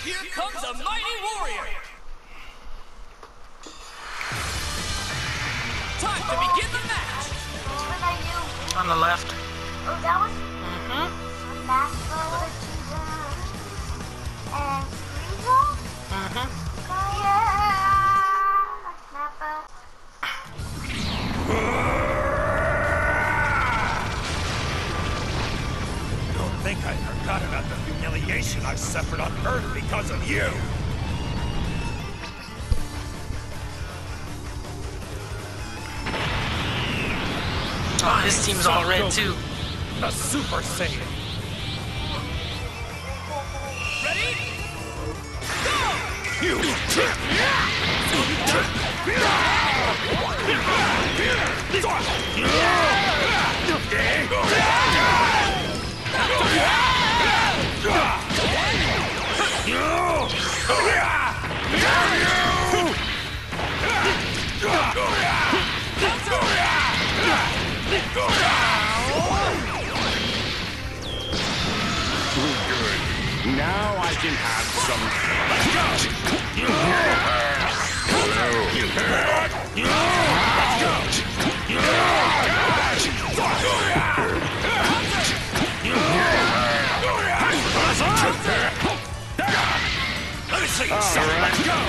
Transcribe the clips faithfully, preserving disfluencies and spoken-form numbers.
Here comes a mighty warrior! Time to begin the match! What are you? On the left. Oh, that was Mm-hmm. Master and Frieza? Mm-hmm. Yeah! Nappa. Don't think I forgot about the humiliation I suffered on Earth because of you! Oh, his team's all red too. The Super Saiyan! Ready? Go! You! Good. Now I can have some. Let me see you something. Let's go.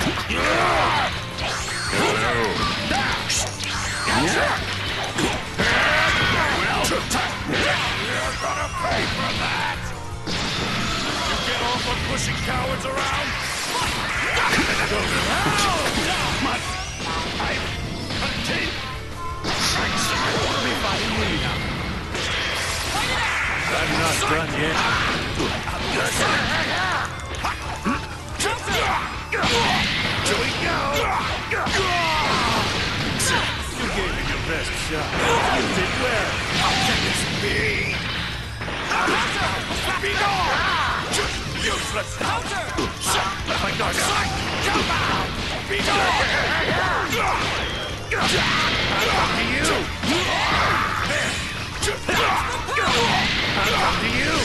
You're gonna pay for that. You get off on pushing cowards around. I'm not done yet. Here we go! You gave me your best shot. You did well. How can this be? Be gone! Useless! Let my guard down! Be gone! I'll come to you! I'll come to you!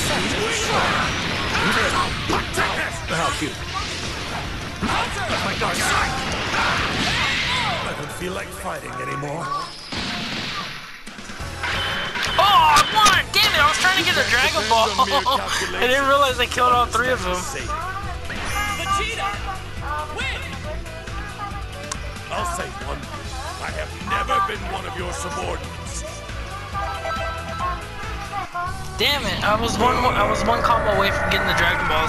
How cute. Let my guard down! I don't feel like fighting anymore. Oh, I won! Damn it, I was trying to get a Dragon Ball. I didn't realize I killed all three of them. Vegeta! Win! I'll say one thing. I have never been one of your subordinates. Damn it, I was one more, I was one combo away from getting the Dragon Balls.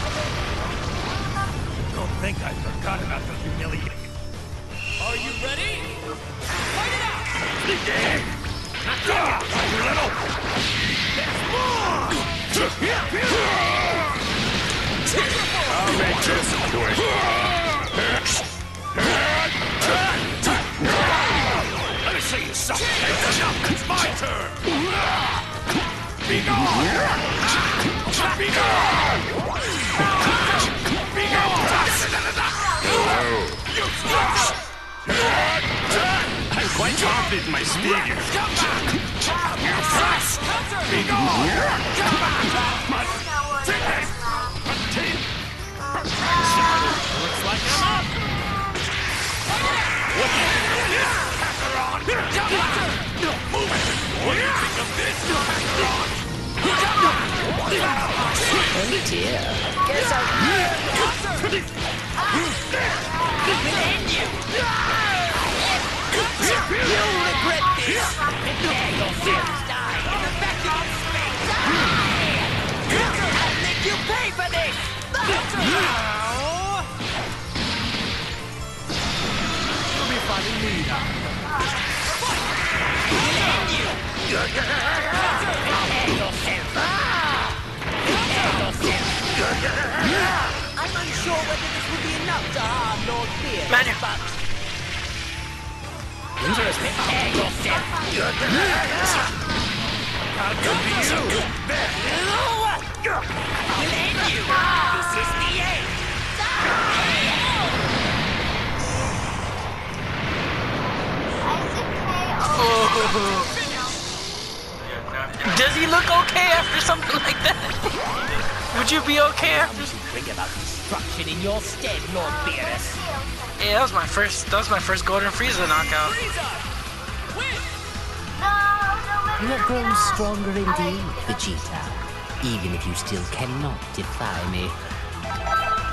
Don't think I forgot about the humiliation. Are you ready? Fight it out! Ah, you little! I'll make this quick. Let me see you something. It's my turn. Be gone! Be gone! Be gone! I'm quite confident in my speed. Be gone! Looks like I'm up! What do you think of this, Kakarot? Move it! What do you think of this, Kakarot? Oh dear. Guess I'll end you. You'll regret this. Prepare yourself, die in the vacuum of space. I'll make you pay for this. You'll be fighting me now. We'll end you. Prepare yourself. Prepare yourself. I'm unsure whether this will be enough to harm Lord Beard, Manu. but Interesting. prepare yourself. I'll come to you! We'll end you. This is the end. Does he look okay after something like that? Would you be okay Now after? we should bring about destruction in your stead, Lord Beerus. Hey, that was my first. That was my first Golden Frieza knockout. Frieza! Win! No, no, You have no, grown no. stronger indeed, I- Vegeta. Even if you still cannot defy me.